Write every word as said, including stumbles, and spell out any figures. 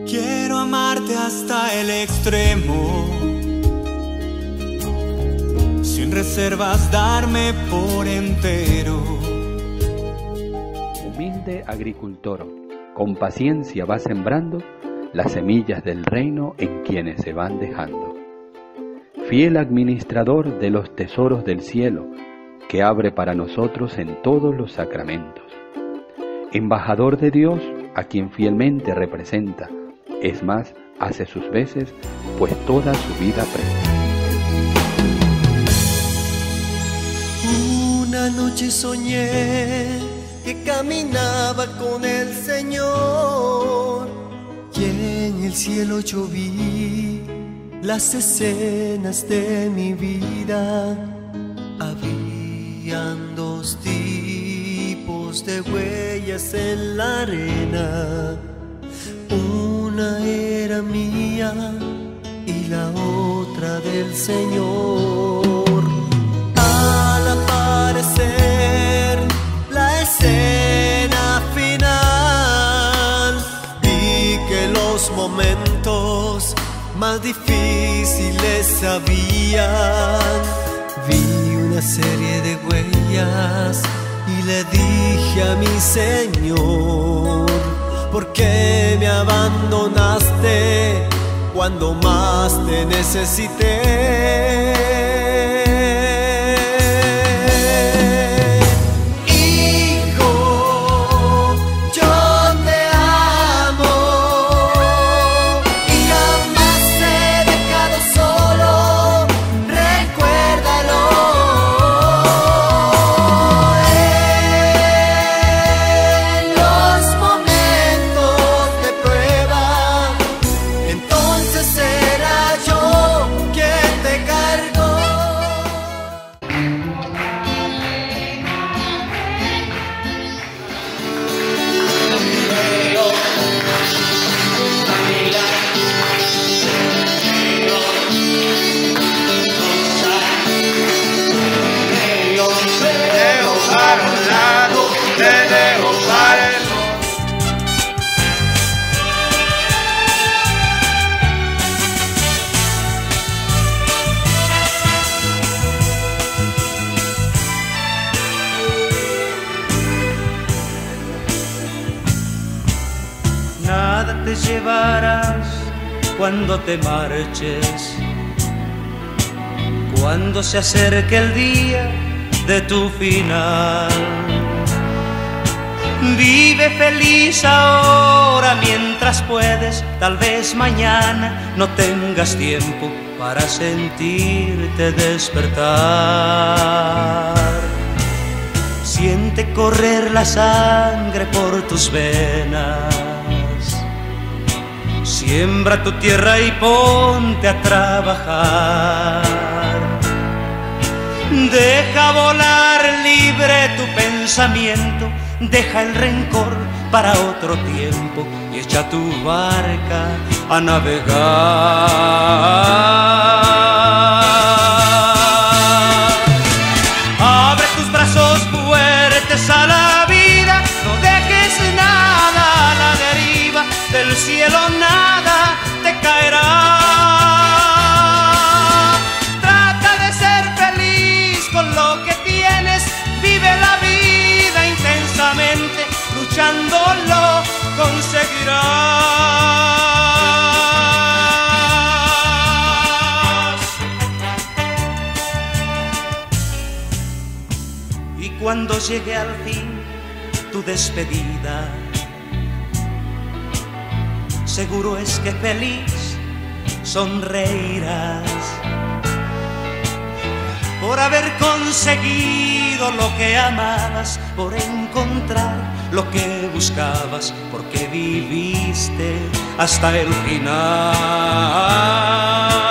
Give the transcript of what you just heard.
Quiero amarte hasta el extremo, sin reservas darme por entero. Humilde agricultor, con paciencia va sembrando las semillas del reino en quienes se van dejando. Fiel administrador de los tesoros del cielo, que abre para nosotros en todos los sacramentos. Embajador de Dios, a quien fielmente representa, es más, hace sus veces, pues toda su vida presta. Una noche soñé que caminaba con el Señor y en el cielo yo vi las escenas de mi vida. Habían dos tipos de huellas en la arena, una era mía y la otra del Señor. Al aparecer la escena final, vi que los momentos más difíciles habían. Vi una serie de huellas y le dije a mi Señor: ¿por qué me abandonaste cuando más te necesité? Nada te llevarás cuando te marches, cuando se acerque el día de tu final. Vive feliz ahora mientras puedes, tal vez mañana no tengas tiempo para sentirte despertar. Siente correr la sangre por tus venas, siembra tu tierra y ponte a trabajar. Deja volar libre tu pensamiento, deja el rencor para otro tiempo y echa tu barca a navegar. Abre tus brazos fuertes a la vida, no dejes nada a la deriva, del cielo nada te caerá. Trata de ser feliz con lo que tienes, vive la vida intensamente, luchando lo conseguirás. Y cuando llegue al fin tu despedida, seguro es que feliz sonreirás por haber conseguido lo que amabas, por encontrar lo que buscabas, porque viviste hasta el final.